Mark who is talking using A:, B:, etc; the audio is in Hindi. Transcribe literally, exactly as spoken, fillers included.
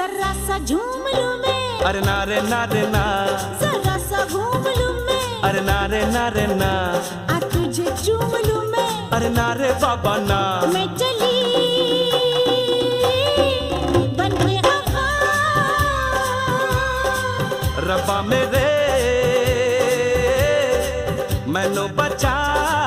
A: जरा सा झूम लूं मैं,
B: अरे ना रे ना रे ना,
A: जरा सा घूम लूं मैं,
B: अरे ना रे ना रे ना,
A: आ तुझे चूम लूं मैं,
B: अरे ना रे बाबा ना।
A: मैं चली बन के हवा,
B: रब्बा मेरे मैनू बचा